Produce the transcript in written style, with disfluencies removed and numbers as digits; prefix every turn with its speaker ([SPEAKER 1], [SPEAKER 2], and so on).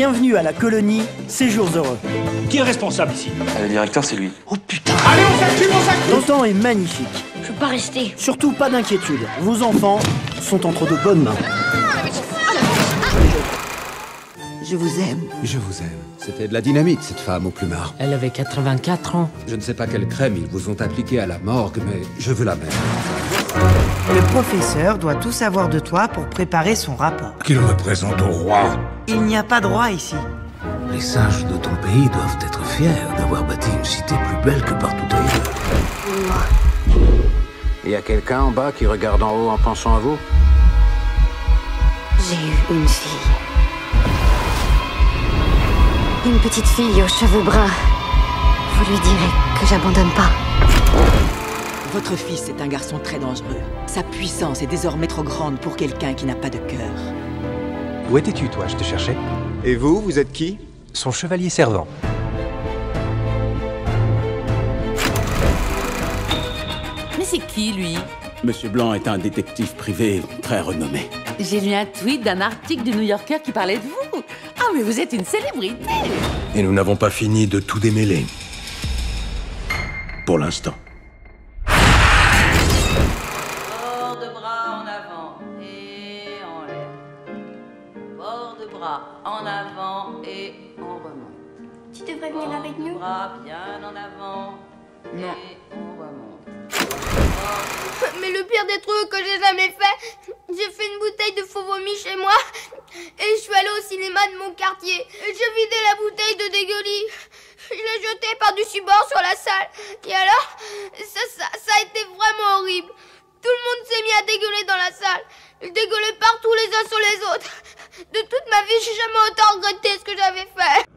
[SPEAKER 1] Bienvenue à la colonie Séjours Heureux.
[SPEAKER 2] Qui est responsable ici?
[SPEAKER 3] Le directeur, c'est lui.
[SPEAKER 2] Oh putain! Allez, on s'active, on s'active!
[SPEAKER 1] L'entend est magnifique.
[SPEAKER 4] Je veux pas rester.
[SPEAKER 1] Surtout pas d'inquiétude. Vos enfants sont entre de bonnes mains.
[SPEAKER 5] Je vous aime.
[SPEAKER 6] Je vous aime. C'était de la dynamite, cette femme au plumard.
[SPEAKER 7] Elle avait 84 ans.
[SPEAKER 6] Je ne sais pas quelle crème ils vous ont appliquée à la morgue, mais je veux la même.
[SPEAKER 5] Le professeur doit tout savoir de toi pour préparer son rapport.
[SPEAKER 8] Qu'il me présente au roi.
[SPEAKER 5] Il n'y a pas de roi ici.
[SPEAKER 8] Les sages de ton pays doivent être fiers d'avoir bâti une cité plus belle que partout ailleurs.
[SPEAKER 9] Il y a quelqu'un en bas qui regarde en haut en pensant à vous?
[SPEAKER 4] J'ai eu une fille. Une petite fille aux cheveux bruns. Vous lui direz que j'abandonne pas.
[SPEAKER 10] Votre fils est un garçon très dangereux. Sa puissance est désormais trop grande pour quelqu'un qui n'a pas de cœur.
[SPEAKER 11] Où étais-tu, toi? Je te cherchais.
[SPEAKER 12] Et vous êtes qui?
[SPEAKER 11] Son chevalier servant.
[SPEAKER 7] Mais c'est qui, lui?
[SPEAKER 2] Monsieur Blanc est un détective privé très renommé.
[SPEAKER 7] J'ai lu un tweet d'un article du New Yorker qui parlait de vous. Ah, mais vous êtes une célébrité!
[SPEAKER 8] Et nous n'avons pas fini de tout démêler. Pour l'instant.
[SPEAKER 13] Port de bras en avant et en l'air. Port de bras en avant et on remonte.
[SPEAKER 4] Tu devrais venir avec nous.
[SPEAKER 13] Bras bien en avant.
[SPEAKER 7] Non.
[SPEAKER 13] Et on remonte.
[SPEAKER 14] Mais le pire des trucs que j'ai jamais fait, j'ai fait une bouteille de faux vomi chez moi et je suis allée au cinéma de mon quartier. J'ai vidé la bouteille de dégueulis. Je l'ai jetée par-dessus bord sur la salle. Et alors, ça a été vraiment horrible. Tout le monde s'est mis à dégueuler dans la salle. Ils dégueulaient partout les uns sur les autres. De toute ma vie, j'ai jamais autant regretté ce que j'avais fait.